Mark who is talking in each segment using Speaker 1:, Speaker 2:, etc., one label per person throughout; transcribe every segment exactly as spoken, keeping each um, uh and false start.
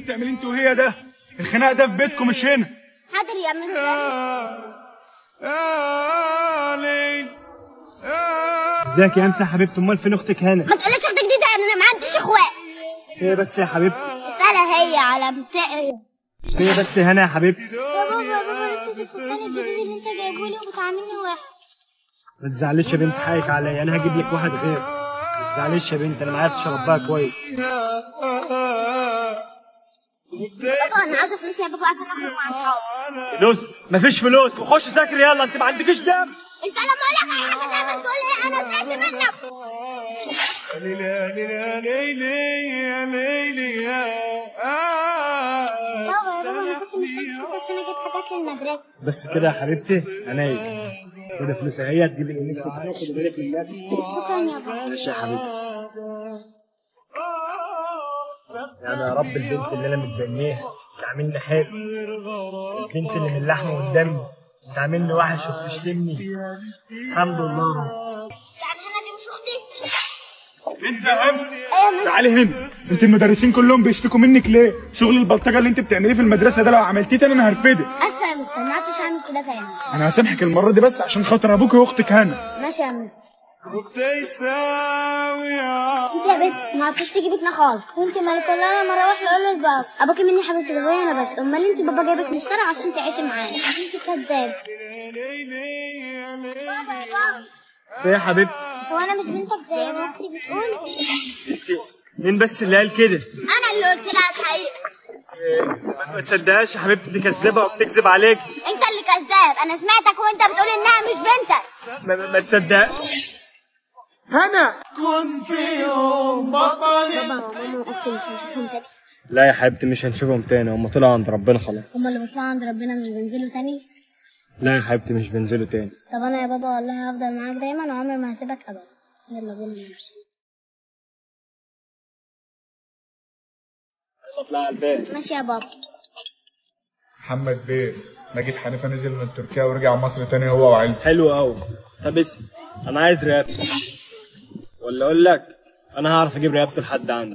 Speaker 1: بتعمليه انت وهي ده؟ الخناق ده في بيتكم مش هنا.
Speaker 2: حاضر يا عم.
Speaker 3: ازيك يا امسه حبيبتي؟ امال فين اختك هنا؟
Speaker 2: ما تقوليش اختك دي، ده انا ما عنديش اخوات.
Speaker 3: هي بس يا حبيبتي؟
Speaker 2: اسالها هي على بتاع.
Speaker 3: هي بس هنا يا حبيبتي.
Speaker 2: يا بابا يا بابا انت الفستان الجديد اللي انت جايبه لي وبتعاملني وحش.
Speaker 3: ما تزعليش يا بنت، حقك عليا، انا هجيب لك واحد غير. ما تزعليش يا بنت، انا ما عرفتش اربيها كويس.
Speaker 2: بابا انا عايزه فلوس يا بابا عشان اخرج مع اصحابي.
Speaker 3: فلوس؟ مفيش فلوس، وخش ذاكر يلا، انت ما عندكش دم.
Speaker 2: انت لما اقول لك اي حاجه دايما تقول لي انا زهقت منك. بابا يا بابا انا كنت محتاج فلوس عشان اجيب حاجات للمدرسه.
Speaker 3: بس كده يا حبيبتي، عينيا كده فلوس اهي، تجيبي اللي نفسك فيه وخدي بالك من نفسك.
Speaker 2: شكرا يا بابا.
Speaker 3: ماشي يا حبيبتي. يعني يا رب البنت اللي انا متبنيها تعملني حلو، البنت اللي من اللحم والدم تعملني وحش وبتشتمني. الحمد لله.
Speaker 2: يعني انا دي مش اختي؟
Speaker 1: انت يا امس تعالي هنا. انت المدرسين كلهم بيشتكوا منك ليه؟ شغل البلطجه اللي انت بتعمليه في المدرسه ده لو عملتيه تاني انا هرفدك.
Speaker 2: اسفه يا مستر، ما عدتش هعمل كده تاني.
Speaker 1: انا هسامحك المره دي بس عشان خاطر ابوك واختك هنا.
Speaker 2: ماشي يا مستر. انت يا بنت ما عرفتش تيجي بيتنا خالص، وانت مالك والله انا مروح اقول للبابا ابوكي مني حبيبتي بابايا انا بس. امال انت بابا جايبك من الشارع عشان تعيشي معانا عشان انت كداب. بابا يا بابا.
Speaker 3: ايه يا حبيبتي؟
Speaker 2: هو انا مش بنتك زي ما اختي بتقول؟
Speaker 3: مين بس اللي قال كده؟
Speaker 2: انا اللي قلت لها الحقيقه.
Speaker 3: ما تصدقهاش يا حبيبتي، دي كذابه وبتكذب عليك.
Speaker 2: انت اللي كذاب، انا سمعتك وانت بتقول انها مش بنتك.
Speaker 3: ما, ما تصدقش.
Speaker 1: هنا كن فيهم بطل.
Speaker 2: بابا وماما واختي مش هنشوفهم تاني.
Speaker 3: لا يا حبيبتي مش هنشوفهم تاني، هم طلعوا عند ربنا خلاص.
Speaker 2: هم اللي بيطلعوا عند ربنا مش بينزلوا تاني؟
Speaker 3: لا يا حبيبتي مش بينزلوا تاني.
Speaker 2: طب انا يا بابا والله هفضل معاك دايما وعمري ما هسيبك ابدا. يلا بينا نمشي.
Speaker 3: اطلع على الباب.
Speaker 2: ماشي يا بابا.
Speaker 1: محمد بيه، ماجد حنيفه نزل من تركيا ورجع مصر تاني هو وعيلته.
Speaker 3: حلو قوي. طب اسمع، انا عايز رقبته، ولا اقول لك انا هعرف اجيب رقبته لحد عندي.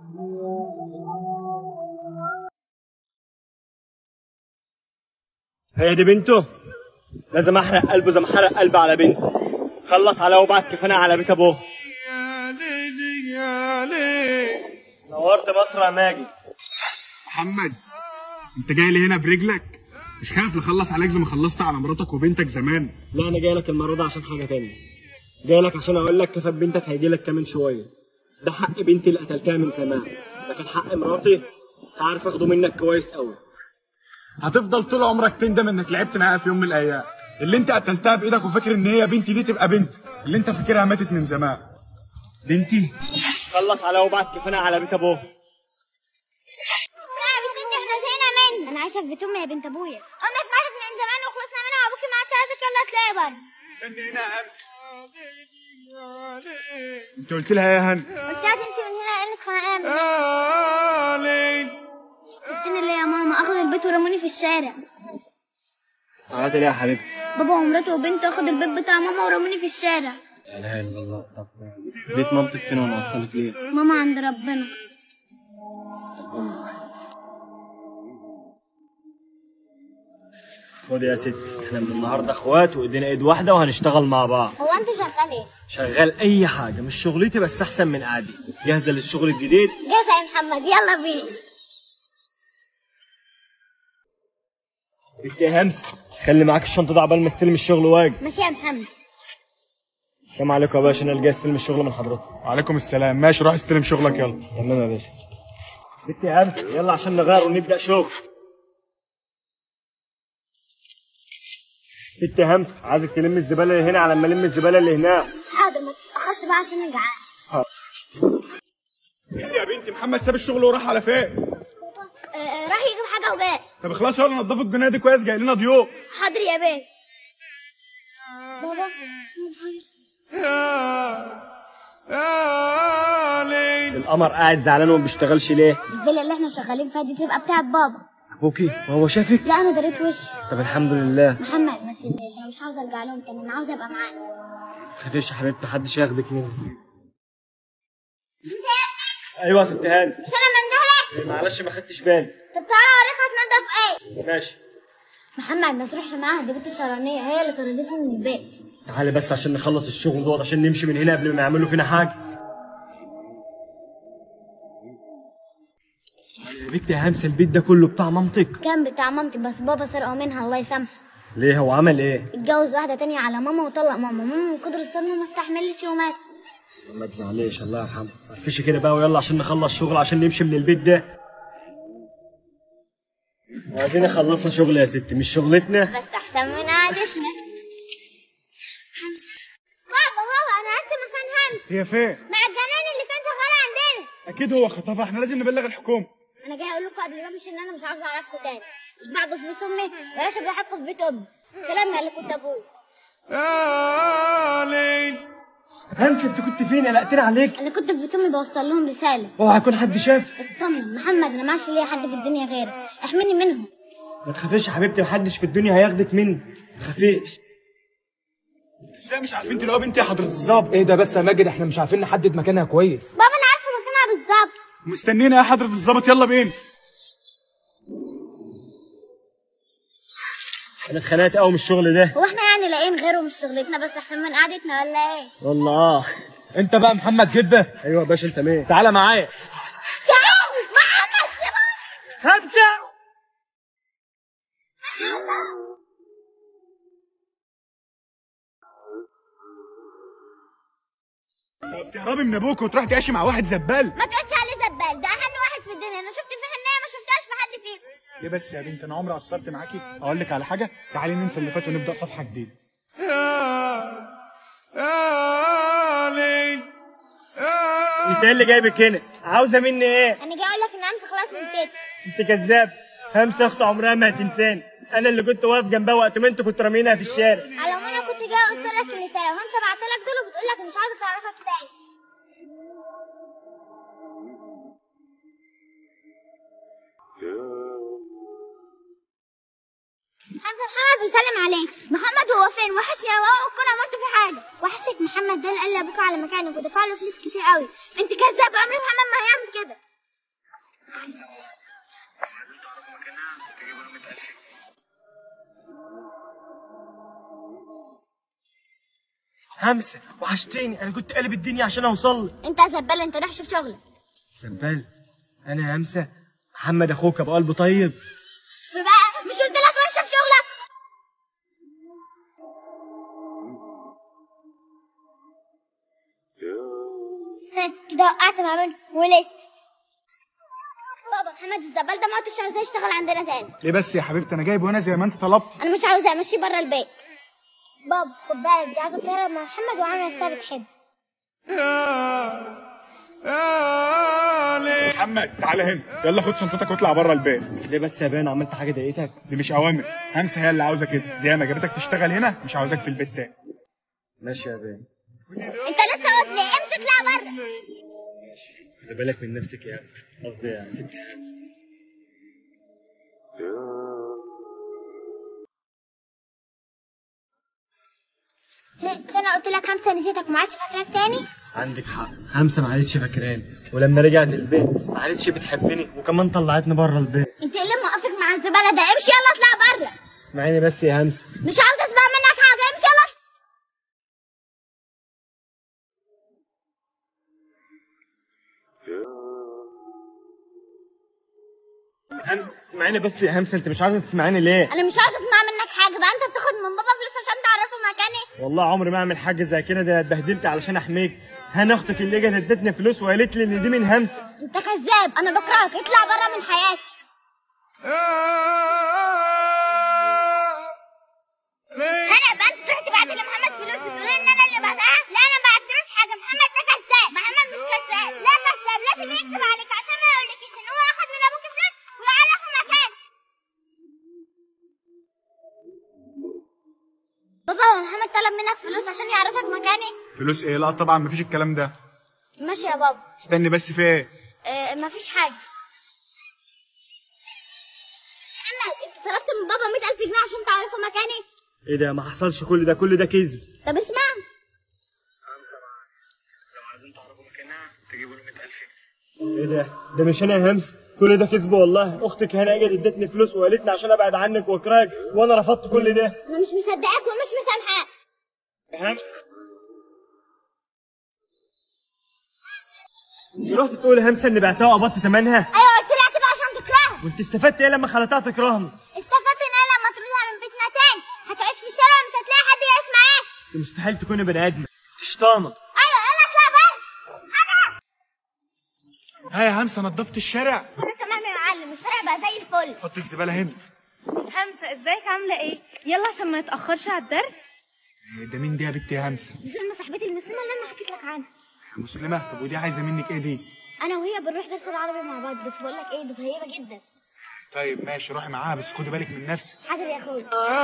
Speaker 3: هي دي بنته؟ لازم احرق قلبه زي ما حرق قلبي على بنتي. خلص عليها وبعت كفانا على بيت ابوه.
Speaker 1: يا ليلي يا ليلي.
Speaker 3: نورت مصر يا ماجد.
Speaker 1: محمد انت جاي لي هنا برجلك؟ مش خايف نخلص عليك زي ما خلصت على مراتك وبنتك زمان؟
Speaker 3: لا انا جاي لك المره دي عشان حاجه تانية. جاي لك عشان اقول لك كفايه بنتك هيجي لك كمان شويه. ده حق بنتي اللي قتلتها من زمان، لكن حق مراتي هعرف اخده منك كويس قوي.
Speaker 1: هتفضل طول عمرك تندم انك لعبت معاها في يوم من الايام. اللي انت قتلتها بايدك وفاكر ان هي بنتي دي تبقى بنت اللي انت فاكرها ماتت من زمان.
Speaker 3: بنتي؟ خلص عليها وبعت كفانا على بيت ابوه.
Speaker 2: انا عايشه في بيت امي يا بنت ابويا. امك ماتت من زمان وخلصنا منها وابوكي ما عادش عايزك يلا تلاقي بره.
Speaker 1: استني هنا يا امس. انت قلت لها ايه يا هنا؟
Speaker 2: قلت لها تمشي من هنا لانك خانقانه من سبتني ليه يا ماما؟ اخد البيت ورموني في الشارع.
Speaker 3: عملت ايه يا حبيبتي؟
Speaker 2: بابا ومراته وبنته اخد البيت بتاع ماما ورموني في الشارع.
Speaker 3: لا اله الا الله. طب بيت مامتك فين وانا اوصلك ليه؟
Speaker 2: ماما عند ربنا.
Speaker 3: خد يا ستي، احنا من النهارده اخوات وايدينا ايد واحده وهنشتغل مع بعض.
Speaker 2: هو انت شغال ايه؟
Speaker 3: شغال اي حاجه، مش شغلتي بس احسن من قعدي. جاهزه للشغل الجديد؟
Speaker 2: جاهزه يا محمد، يلا بينا.
Speaker 3: انت يا همس خلي معاك الشنطه دي عبال ما استلم الشغل واجي.
Speaker 2: ماشي يا محمد.
Speaker 3: السلام عليكم يا باشا، انا جاي استلم الشغل من حضرتك.
Speaker 1: وعليكم السلام. ماشي روح استلم شغلك يلا.
Speaker 3: تمام يا باشا. انت يا همس يلا عشان نغير ونبدا شغل. انت يا همس عايزك تلم الزباله اللي هنا على ما الم الزباله اللي هناك.
Speaker 2: حاضر ما تتاخرش بقى عشان انا جعان.
Speaker 3: حاضر.
Speaker 1: انت يا بنتي محمد ساب الشغل وراح على فين؟
Speaker 2: آه راح يجيب حاجه وجاي.
Speaker 1: طب اخلصوا يلا نضفوا الجنيه دي كويس، جاي لنا ضيوف.
Speaker 2: حاضر يا بيه. بابا
Speaker 3: القمر قاعد زعلان وما بيشتغلش ليه؟
Speaker 2: الفيلا اللي احنا شغالين فيها دي تبقى بتاعت بابا.
Speaker 3: ابوكي وهو شافك؟
Speaker 2: لا انا دريت وشي.
Speaker 3: طب الحمد لله.
Speaker 2: محمد ما تسيبنيش، انا مش عاوزه ارجع لهم تاني، انا عاوزه ابقى معاهم.
Speaker 3: ما تخافيش يا حبيبتي، محدش هياخدك مني. ايوه يا ست هاني.
Speaker 2: مش انا منده لك؟
Speaker 3: معلش ما خدتش بالي.
Speaker 2: طب تعالى اوريك هتنضف ايه.
Speaker 3: ماشي.
Speaker 2: محمد ما تروحش معاها، دي بنت الشرانيه هي اللي طردتني من البيت.
Speaker 3: تعالى بس عشان نخلص الشغل دوت عشان نمشي من هنا قبل ما يعملوا فينا حاجه. يا بنت يا همسه البيت ده كله بتاع مامتك؟
Speaker 2: كان بتاع مامتي بس بابا سرقه منها الله يسامحه.
Speaker 3: ليه هو عمل ايه؟
Speaker 2: اتجوز واحده تانية على ماما وطلق ماما، ماما من كتر الصدمه ما استحملش ومات.
Speaker 3: ما تزعليش الله يرحمه. مفيش كده بقى ويلا عشان نخلص شغل عشان نمشي من البيت ده. وادينا خلصنا شغل يا ستي مش شغلتنا
Speaker 2: بس احسن من قعدتنا. بابا بابا انا عرفت مكان همس.
Speaker 1: هي فين؟
Speaker 2: مع الجنان اللي كان شغال عندنا.
Speaker 1: اكيد هو خطفها، احنا لازم نبلغ الحكومه.
Speaker 2: انا جاي اقول لكم قبل ما امشي ان انا مش عاوزه اعرفكم تاني، مش بعض فلوس امي ولا اشرب راحتكم في بيت امي. سلام يا اللي كنت ابوي.
Speaker 3: همسه انت كنت فين؟ قلقتني عليك.
Speaker 2: انا كنت في بيت امي بوصل لهم رساله.
Speaker 3: اوعى يكون حد شاف.
Speaker 2: اطمن محمد، انا معاش ليا حد في الدنيا غيرك، احميني منهم.
Speaker 3: ما تخافيش يا حبيبتي محدش في الدنيا هياخدك مني، ما تخافيش.
Speaker 1: ازاي مش عارفين تلاقوا بنتي يا حضره الظابط؟
Speaker 4: ايه ده بس يا ماجد، احنا مش عارفين نحدد مكانها كويس.
Speaker 2: بابا انا عارفه مكانها بالظبط.
Speaker 1: مستنينا يا حضره الظابط، يلا بينا.
Speaker 3: انا اتخنقت قوي من الشغل ده.
Speaker 2: هو احنا يعني لاقيين غيره مش شغلتنا بس احسن من قعدتنا ولا ايه؟
Speaker 3: والله اه.
Speaker 4: انت بقى محمد كده؟
Speaker 3: ايوه يا باشا انت مين؟
Speaker 4: تعالى معايا.
Speaker 2: تعال محمد سيبه.
Speaker 3: همسه
Speaker 1: بتهربي من ابوك وتروح تعيشي مع واحد زبال؟
Speaker 2: ما تقولش عليه زبال، ده اهم واحد في الدنيا، انا شفت فيه حنيه ما شفتهاش في حد فيكم.
Speaker 1: ليه بس يا بنت، انا عمري قصرت معاكي؟ اقول لك على حاجه، تعالي ننسى اللي فات ونبدا صفحه جديده.
Speaker 3: انت ايه اللي جايبك هنا؟ عاوزه مني ايه؟
Speaker 2: انا جاي اقول لك ان امس خلاص نسيت.
Speaker 3: انت كذاب. همسه اخت عمرها ما هتنساني، انا اللي كنت واقف جنبها وقت ما انتوا كنتوا رامينها في الشارع.
Speaker 2: على ما انا كنت جاي اوصل لك الرساله وانت بعت لك دول وبتقول لك مش عايزه تعرفك تاني. حمزه محمد بيسلم عليك. محمد هو فين؟ وحشني قوي، اوعى تكون عملت في حاجه. وحشك محمد ده اللي قال لابوك على مكانك ودفع له فلوس كتير قوي. انت كذاب، عمري محمد ما هيعمل كده.
Speaker 1: حمزه عايزين تعرفوا مكانها تجيبوا له مئة ألف جنيه.
Speaker 3: همسه وحشتيني، انا كنت قلب الدنيا عشان اوصل لك.
Speaker 2: انت زبال، انت روح شوف شغلك.
Speaker 3: زبال؟ انا يا همسه محمد اخوك ابو قلب طيب.
Speaker 2: بقى مش قلت لك روح شوف شغلك؟ كده وقعت ما بينهم ولست. بابا محمد الزبال ده ما عدتش عاوزاه يشتغل عندنا تاني.
Speaker 1: ليه بس يا حبيبتي؟ انا جايبه هنا زي ما انت طلبت.
Speaker 2: انا مش عاوزاه، امشيه بره البيت. بابا خد بالك دي عايزه تهرب مع محمد وعامله نفسها بتحب.
Speaker 1: محمد تعالى هنا، يلا خد شنطتك واطلع بره البيت.
Speaker 3: ليه بس يا بان؟ عملت حاجه ضايقتك؟
Speaker 1: دي مش اوامر، همسه هي اللي عاوزه كده، زي ما جابتك تشتغل هنا مش عاوزاك في البيت تاني.
Speaker 3: ماشي يا بان.
Speaker 2: انت لسه واقف ليه؟ امشي اطلع بره.
Speaker 3: خلي بالك من نفسك يا همسه، قصدي يا ستي.
Speaker 2: مش انا قلت لك همسه نسيتك وما عادش فاكراك تاني؟
Speaker 3: عندك حق، همسه ما عادتش فاكراني، ولما رجعت البيت ما عادتش بتحبني وكمان طلعتني بره البيت.
Speaker 2: انت ايه اللي موقفك مع الزباله ده؟ امشي يلا اطلع بره.
Speaker 3: اسمعيني بس يا همسه.
Speaker 2: مش عاوزه اسمع منك حاجه، امشي يلا.
Speaker 3: همسه اسمعيني بس يا همسه، انت مش عايزه تسمعيني ليه؟
Speaker 2: انا مش عاوزه اسمع منك حاجه بقى، انت بتاخد من بابا فلوس عشان تعرفه مكاني؟
Speaker 3: والله عمري ما اعمل حاجه زي كده، ده اتبهدلت علشان احميك. هاني اختك اللي جت ادتني فلوس وقالت لي ان دي من همسه.
Speaker 2: انت كذاب، انا بكرهك، اطلع بره من حياتي. هلا بقى انت تروح تبعت لمحمد فلوس وتقول ان انا اللي بعتها؟ لا انا ما بعتلوش حاجه، محمد ده كذاب. محمد مش كذاب، لا كذاب، لازم يكتب عليك عشان ما يقولكيش ان هو اخد من ابوك فلوس ويعلق في مكان. بابا هو محمد طلب منك فلوس عشان يعرفك مكاني؟
Speaker 1: فلوس ايه؟ لا طبعا مفيش الكلام ده.
Speaker 2: ماشي يا بابا.
Speaker 1: استني بس، في ايه؟
Speaker 2: اه مفيش حاجه. محمد انت طلبت من بابا مئة ألف جنيه عشان تعرفوا مكاني؟
Speaker 3: ايه ده؟ ما حصلش كل ده، كل ده كذب.
Speaker 2: طب اسمع.
Speaker 1: لو عايزين تعرفوا مكانها تجيبوا له مئة ألف جنيه.
Speaker 3: ايه ده؟ ده مش انا يا همسه، كل ده كذب والله. اختك هنا اجت ادتني فلوس وقالتني عشان ابعد عنك واكرهك، وانا رفضت كل ده.
Speaker 2: انا مش مصدقاك ومش مسامحاك.
Speaker 3: رحت تقول همسه اني بعتها وقبضت ثمنها؟
Speaker 2: ايوه قلت لها كده عشان تكرهها.
Speaker 3: وانت استفدت ايه لما خلتها تكرهني؟
Speaker 2: استفدت ان انا لما تطردها من بيتنا تاني هتعيش في الشارع ومش هتلاقي حد يعيش معاك.
Speaker 3: انت مستحيل تكوني بني ادم، شيطانه.
Speaker 2: ايوه يلا اطلع بره. انا
Speaker 1: ها يا همسه نضفت الشارع؟
Speaker 2: انا تمام يا معلم، الشارع بقى زي الفل.
Speaker 1: حط الزباله هنا.
Speaker 5: همسة ازيك عاملة ايه؟ يلا عشان ما نتأخرش على الدرس.
Speaker 1: ده مين دي يا بنت يا همسه؟
Speaker 2: دي سلمى صاحبتي المسلمه اللي انا حكيت لك عنها.
Speaker 1: مسلمه؟ طب ودي عايزه منك ايه دي؟
Speaker 2: انا وهي بنروح درس العربي مع بعض، بس بقول لك ايه دي طيبه جدا.
Speaker 1: طيب ماشي روحي معاها بس خدي بالك من نفسك.
Speaker 2: حاضر يا اخويا.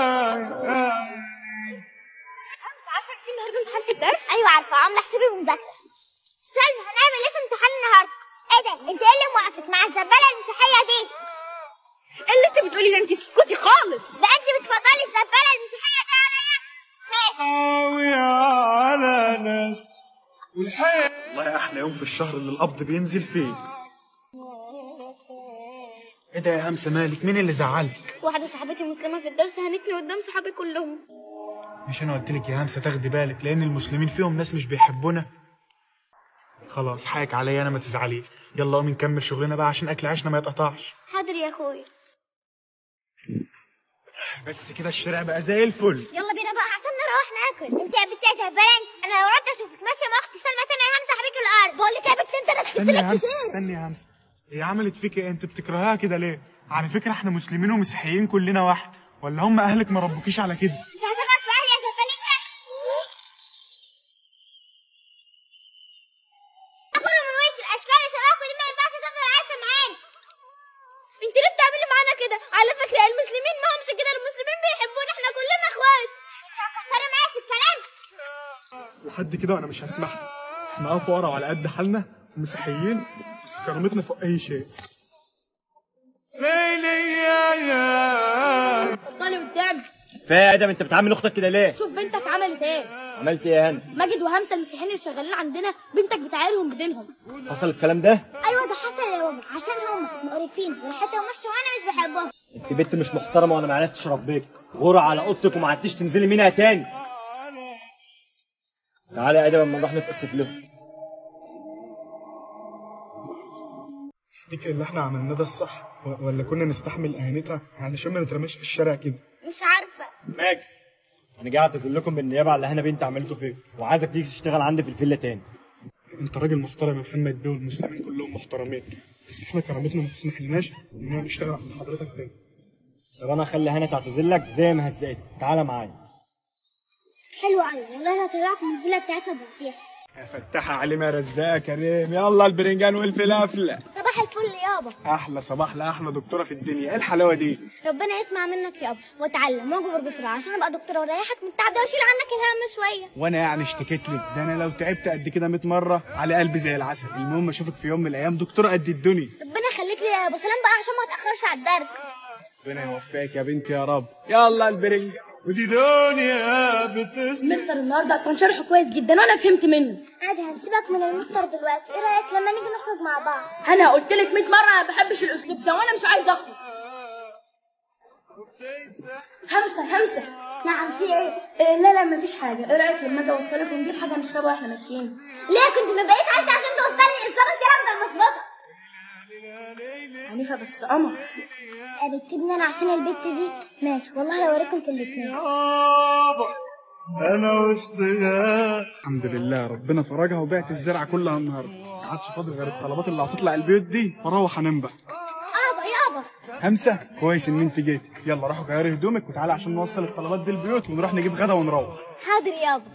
Speaker 5: همسة عارفة في النهارده امتحان في الدرس؟
Speaker 2: ايوه عارفه، عامله حسابي ومذاكره. سلمى هنعمل ايه في امتحان النهارده؟ ايه ده؟ انت ايه اللي موقفك مع الزباله المسيحيه دي؟
Speaker 5: ايه اللي انت بتقولي ده؟ انت بتسكتي خالص.
Speaker 2: ده انت بتفضلي الزباله المسيحيه دي عليا؟ ماشي.
Speaker 1: على ناس والحياه. والله احلى يوم في الشهر اللي القبض بينزل فيه. ايه ده يا همسه مالك؟ مين اللي زعلك؟
Speaker 5: واحدة صاحبتي مسلمة في الدرس هنتني قدام صحابي كلهم.
Speaker 1: مش انا قلت لك يا همسه تاخدي بالك لان المسلمين فيهم ناس مش بيحبونا؟ خلاص حقك عليا انا، ما تزعليش. يلا قومي نكمل شغلنا بقى عشان اكل عيشنا ما يتقطعش.
Speaker 2: حاضر يا اخويا.
Speaker 1: بس كده الشارع بقى زي الفل.
Speaker 2: يلا بينا بقى عشان نروح ناكل. انت يا بنتي يا زباله، انا لو رحت اشوفك ماشيه مع اختي سلمى تاني يا همسه حبيبك الارض. بقول لك يا بنتي انت انا
Speaker 1: استني يا
Speaker 2: لك
Speaker 1: همسه
Speaker 2: كتير.
Speaker 1: استني يا همسه، هي عملت فيك ايه؟ انت بتكرهها كده ليه؟ على فكره احنا مسلمين ومسيحيين كلنا واحد، ولا هم اهلك ما ربوكيش على كده؟
Speaker 2: انت هتبقى في اهلي يا زباله. اخونا من وش الاشكال اللي شبهكم دي ما ينفعش تفضل عايشه معانا.
Speaker 5: انت ليه بتعملي معانا كده؟ على فكرة المسلمين ما همش كده، المسلمين بيحبونا، احنا كلنا اخوات.
Speaker 2: انت هتكسري معايا في الكلام.
Speaker 1: لحد كده وانا مش هسمح لك. احنا اه فقراء وعلى قد حالنا ومسيحيين، بس كرامتنا فوق اي شيء.
Speaker 5: اتفضلي قدامي.
Speaker 3: كفايه يا ادم، انت بتعامل اختك كده ليه؟
Speaker 5: شوف بنتك عملت ايه.
Speaker 3: عملت ايه يا هانس؟
Speaker 5: ماجد وهمسة المسيحيين اللي شغالين عندنا بنتك بتعايرهم بدينهم.
Speaker 3: حصل الكلام ده؟
Speaker 2: ايوه ده حصل يا بابا، عشان هم مقرفين وريحتهم وحشه وانا مش بحبهم.
Speaker 3: انت بنت مش محترمه وانا ما عرفتش اربيك. غورة على اوضتك وما عدتيش تنزلي منها تاني. تعالى يا ادم اما نروح نتاسف له.
Speaker 1: تفتكر اللي احنا عملناه ده الصح ولا كنا نستحمل اهانتها علشان ما نترماش في الشارع كده؟
Speaker 2: مش عارفه.
Speaker 3: ماجد، انا جاي اعتذر لكم بالنيابه على اللي هنا بنت عملته فيك، وعايزك تيجي تشتغل عندي في الفيلا تاني.
Speaker 1: انت راجل محترم يا محمد بيه، والمسلمين كلهم محترمين، بس احنا كرامتنا ما تسمحلناش اننا نشتغل عند حضرتك تاني.
Speaker 3: طب انا اخلي هنا تعتذر لك زي ما هزقتك. تعالى معايا.
Speaker 2: حلو قوي والله، انا هطلعك من الفيلا بتاعتنا بفتيح.
Speaker 1: يا فتاح عليم يا رزاق يا كريم، يلا البرنجان والفلافل.
Speaker 2: صباح الفل يابا.
Speaker 1: احلى صباح لاحلى دكتوره في الدنيا. ايه الحلاوه دي؟
Speaker 2: ربنا يسمع منك يابا واتعلم واكبر بسرعه عشان ابقى دكتوره واريحك من التعب ده واشيل عنك الهم شويه.
Speaker 1: وانا يعني اشتكيت لك؟ ده انا لو تعبت قد كده مية مره على قلبي زي العسل. المهم اشوفك في يوم من الايام دكتوره قد الدنيا.
Speaker 2: ربنا يخليك لي يا ابو سلام بقى عشان ما اتاخرش على الدرس.
Speaker 1: ربنا يوفقك يا بنتي يا رب. يلا البرنجان ودي دنيا بتسمع.
Speaker 5: مستر النهارده كان شرحه كويس جدا وانا فهمت منه.
Speaker 2: عادي هنسيبك من المستر دلوقتي، ايه رايك لما نيجي نخرج مع بعض؟
Speaker 5: انا قلت لك مية مره انا ما بحبش الاسلوب ده وانا مش عايز اخرج. همسه همسه.
Speaker 2: نعم في ايه؟
Speaker 5: إيه لا لا مفيش حاجه. ايه رايك لما اجي اوصلك ونجيب حاجه نشربها واحنا ماشيين؟
Speaker 2: ليه كنت ما بقيت عايزه عشان توصلني الظابط كده بدل مظبوطه؟
Speaker 5: عنيفه بس قمر.
Speaker 2: بتسيبني انا عشان البت دي؟ ماشي والله هوريكم انتوا الاثنين.
Speaker 1: انا وسطها. الحمد لله ربنا فرجها وبعت الزرعه كلها النهارده، ما عادش فاضل غير الطلبات اللي هتطلع البيوت دي واروح انام بقى.
Speaker 2: يابا يابا.
Speaker 1: همسه كويس ان انت جيت. يلا روحوا غيري هدومك وتعالى عشان نوصل الطلبات دي البيوت ونروح نجيب غدا ونروح.
Speaker 2: حاضر يابا.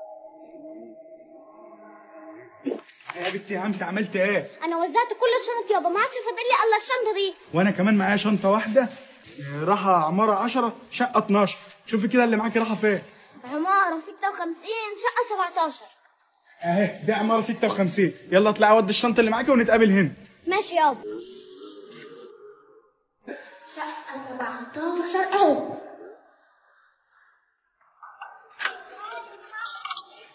Speaker 1: يا بنتي يا همسه عملت ايه؟
Speaker 2: انا وزعت كل الشنط يابا، ما عادش فاضل لي الا الشنطه دي.
Speaker 1: وانا كمان معايا شنطه واحده. راحه عماره عشرة شقه اتناشر. شوفي كده اللي معاكي راحه فين.
Speaker 2: عماره ستة وخمسين شقه سبعتاشر.
Speaker 1: اهي دي عماره ستة وخمسين. يلا اطلعي ودي الشنطه اللي معاكي ونتقابل هنا.
Speaker 2: ماشي يابا. شقه سبعتاشر اهي.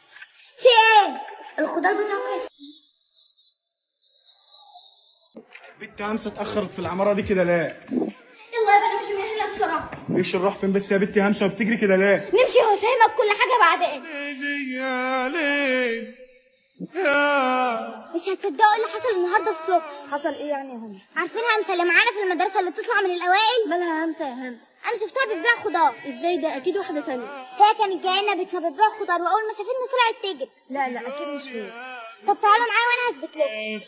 Speaker 2: في ايه؟ الخضار بتاعه كويس.
Speaker 1: بنت همسه اتاخرت في العماره دي كده ليه؟
Speaker 5: يلا يا بني نمشي من هنا بسرعه.
Speaker 1: ايش نروح فين بس يا بنتي همسه وبتجري كده ليه؟
Speaker 5: نمشي وافهمك كل حاجه بعدين.
Speaker 2: مش هتصدقوا اللي حصل النهارده الصبح. حصل ايه يعني يا هند؟ عارفين همسه اللي معانا في المدرسه اللي بتطلع من الاوائل؟ مالها همسه يا هند؟ انا شفتها بتبيع خضار. ازاي ده؟ اكيد واحده ثانيه. هي كانت جايه لنا بيتنا بتبيع خضار واول ما شافتني طلعت تجري. لا لا اكيد مش هي. طب تعالوا معايا وانا هثبت لكم.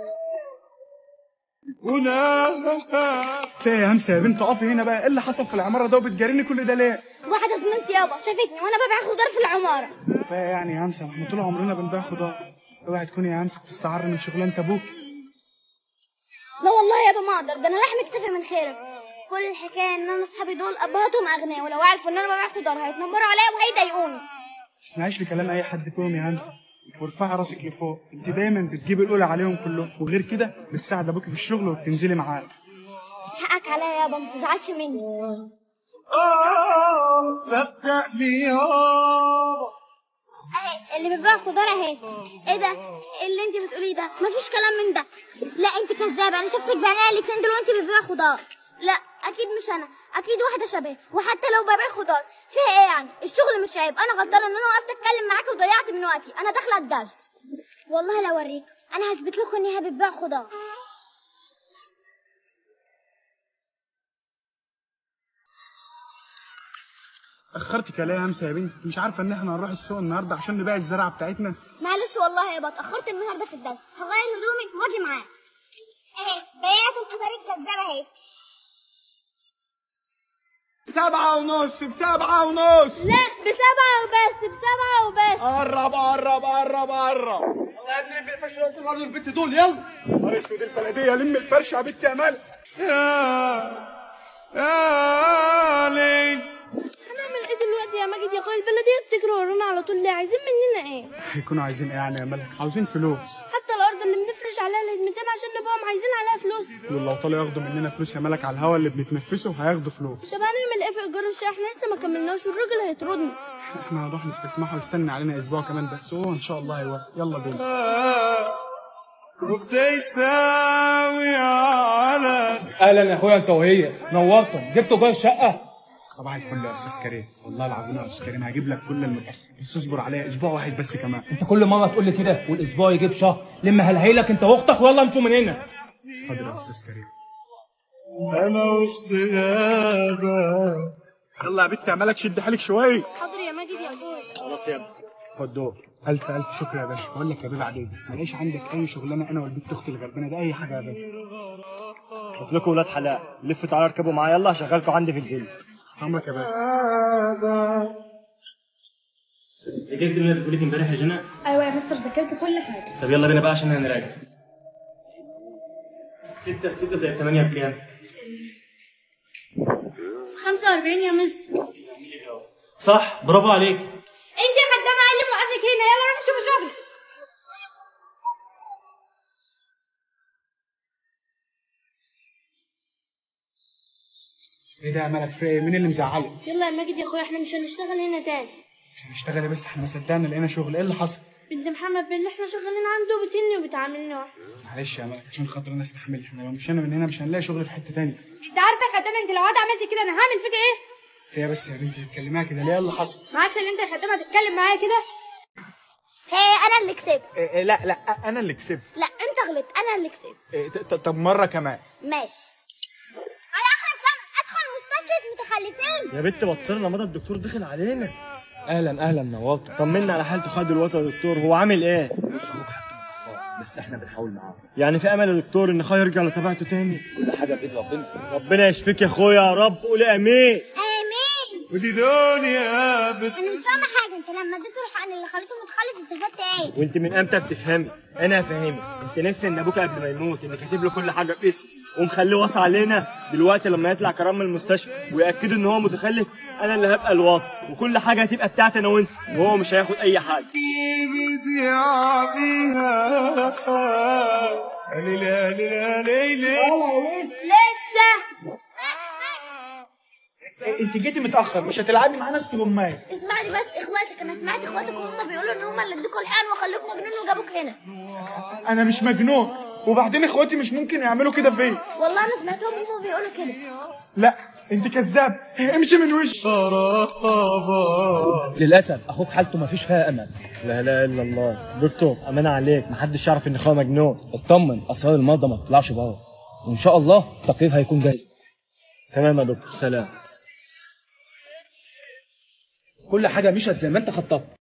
Speaker 1: فين يا همسه يا بنت؟ اقفي هنا بقى، ايه اللي حصل في العماره ده وبتجاريني كل ده ليه؟
Speaker 5: واحده زميلتي يابا شافتني وانا ببيع خضار في العماره.
Speaker 1: فين يعني يا همسه؟ احنا طول عمرنا بنبيع خضار. اوعي تكوني يا همسه بتستعر من شغلانه ابوك.
Speaker 5: لا والله يابا ما اقدر، ده انا لحم اكتفي من خيرك. كل الحكايه ان انا اصحابي دول ابهاتهم اغنياء، ولو عرفوا ان انا ببيع خضار هيتنمروا عليا وهيضايقوني.
Speaker 1: ما تسمعيش لكلام اي حد فيهم يا همسه، وارفعي راسك لفوق. انت دايما بتجيبي الاولى عليهم كلهم، وغير كده بتساعد ابوك في الشغل وبتنزلي معاه.
Speaker 5: حقك عليا يابا، ما تزعلش مني.
Speaker 3: صدقني يابا.
Speaker 2: اهي اللي بتبيع خضار اهي. ايه ده؟ اللي انت بتقوليه ده مفيش كلام من ده. لا انت كذابه، انا شفتك بعينيا الاثنين دول وانت بتبيع خضار. لا اكيد مش انا، اكيد واحده شبه. وحتى لو ببيع خضار فيها ايه يعني؟ الشغل مش عيب. انا غلطانه ان انا وقفت اتكلم معاكي وضيعت من وقتي. انا داخله الدرس. والله لا اوريك، انا هثبت لكم ان هي بتبيع خضار.
Speaker 1: اخرتك ليه يا همسه يا بنتي؟ مش عارفه ان احنا هنروح السوق النهارده عشان نبيع الزرعه بتاعتنا؟
Speaker 2: معلش والله يابا اتاخرت النهارده في الدرس. هغير هدومي واجي معاك. اهي بيعت الخضار الكذابه اهي.
Speaker 3: سبعة ونص بسبعة ونص.
Speaker 5: لا بسبعه وبس، بسبعه وبس.
Speaker 3: قرب قرب قرب قرب. الله يا ابني الفرش اللي قلت برضه البت دول يلا.
Speaker 1: نهار اسود البلديه، لم الفرشه يا بنت يا مال.
Speaker 3: يا يا ليل.
Speaker 5: هنعمل ايه دلوقتي يا ماجد يا اخويا؟ البلديه بتجري ورانا على طول ليه؟ عايزين مننا ايه؟
Speaker 1: هيكونوا عايزين ايه يعني يا مالك؟ عاوزين فلوس.
Speaker 5: حتى الارض اللي بنفرش عليها الهدمتين عشان نبقاهم عايزين عليها فلوس.
Speaker 1: دول لو طلعوا ياخدوا مننا فلوس يا مالك على الهوا اللي بنتنفسه هياخدوا فلوس.
Speaker 5: طب هنعمل ايه في ايجار الشقه؟ احنا لسه ما كملناش والراجل هيطردنا.
Speaker 1: احنا هنروح نستسمحه ويستنى علينا اسبوع كمان بس، هو ان شاء الله هيوافق. يلا بينا.
Speaker 3: وبتساوي على.
Speaker 4: اهلا يا اخويا انت وهي، نورتم. جبتوا جوه الشقه؟
Speaker 1: صباح الفل يا استاذ كريم، والله العظيم يا استاذ كريم هجيب لك كل المتاخر، بس اصبر عليا اسبوع واحد بس كمان.
Speaker 4: انت كل مره تقول لي كده والاسبوع يجيب شهر. لم هلهيلك انت واختك ويلا امشوا من هنا.
Speaker 1: حاضر يا استاذ كريم.
Speaker 3: انا وسط غابه.
Speaker 1: يلا يا بنت يا مالك شد حالك شويه.
Speaker 5: حاضر يا ماجد يا اخويا.
Speaker 1: خلاص يا ابني خد دور. الف الف شكر يا باشا. بقول لك يا بيه بعدين ما لقيش عندك اي شغلانه انا والبنت اختي الغلبانه ده اي حاجه يا باشا.
Speaker 3: شوف لكم ولاد حلال لفوا تعالوا اركبوا معايا يلا هشغلكم عندي في الفيلم.
Speaker 1: عمرك يا باشا.
Speaker 6: ذاكرت اللي بتقول لك امبارح يا جنى؟
Speaker 5: ايوه يا مستر ذاكرت كل حاجه.
Speaker 6: طب يلا بينا بقى عشان هنراجع. ستة في ستة زائد ثمانية بكام؟
Speaker 5: خمسة وأربعين يا مستر.
Speaker 6: صح برافو عليك.
Speaker 5: انت يا خدامه اللي موقفك هنا، يلا روح شوف شغلك.
Speaker 1: ايه ده يا مالك في ايه؟ مين اللي مزعلك؟
Speaker 5: يلا يا ماجد يا اخويا احنا مش هنشتغل هنا تاني.
Speaker 1: مش هنشتغل بس احنا ما صدقنا لقينا شغل. ايه اللي حصل؟
Speaker 5: بنت محمد باللي احنا شغالين عنده بتهني وبتعاملنا وحش.
Speaker 1: معلش يا مالك عشان خاطر انا استحمل. احنا لو مشينا من هنا مش هنلاقي شغل في حته تانيه.
Speaker 5: انت عارفه يا خدامه انت لو قعدت عملتي كده انا هعمل فيك ايه؟
Speaker 1: فيها بس يا بنتي بتكلمها كده ليه؟ ايه اللي حصل؟
Speaker 5: ما عادش اللي انت يا خدامه تتكلم معايا كده.
Speaker 2: هي انا اللي كسبت.
Speaker 1: إيه إيه لا لا انا اللي كسبت.
Speaker 2: لا انت غلطت، انا اللي كسبت.
Speaker 1: إيه طب مره كمان.
Speaker 2: ماشي. على اخر السنه ادخل مستشفى متخلفين.
Speaker 3: يا بنت بطلنا مضى الدكتور دخل علينا.
Speaker 4: اهلا اهلا نورت.
Speaker 3: طمنا على حالته خد الوقت يا دكتور هو عامل ايه؟
Speaker 1: بص اخوك حاطط بس احنا بنحاول معاه.
Speaker 3: يعني في امل يا دكتور ان اخويا يرجع لطبيعته تاني؟
Speaker 4: كل حاجه بايد ربنا.
Speaker 3: ربنا يشفيك يا اخويا يا رب قول امين.
Speaker 2: امين.
Speaker 3: ودي دنيا بت...
Speaker 2: انا مش فاهمه حاجه، انت لما اديته الحقن اللي خليته متخلف استفدت ايه؟
Speaker 3: وانت من امتى بتفهمي؟ انا هفهمك. انت نسي ان ابوك قبل ما يموت ان كاتب له كل حاجه باسمه ومخليه وصى علينا. دلوقتي لما يطلع كرام من المستشفى وياكدوا ان هو متخلف انا اللي هبقى الوصي وكل حاجه هتبقى بتاعتي انا وانت وهو مش هياخد اي حاجه.
Speaker 5: لسه
Speaker 1: انت جيتي متاخر مش هتلعبي معانا انت وامك.
Speaker 2: اسمعني بس اخواتك، انا سمعت اخواتك وهم بيقولوا ان هم اللي ادوكوا الحقن وخلوك مجنون وجابوك هنا.
Speaker 1: انا مش مجنون، وبعدين اخواتي مش ممكن يعملوا كده فيا.
Speaker 5: والله انا سمعتهم هما بيقولوا كده.
Speaker 1: لا انت كذاب، امشي من وشي.
Speaker 4: للاسف اخوك حالته ما فيش فيها امل.
Speaker 3: لا اله الا الله. دكتور امانه عليك، محدش يعرف ان اخويا مجنون.
Speaker 4: اطمن، اسرار المرضى ما تطلعش بره، وان شاء الله التقرير هيكون جاهز.
Speaker 3: تمام يا دكتور، سلام.
Speaker 4: كل حاجه مشت زي ما انت خططت.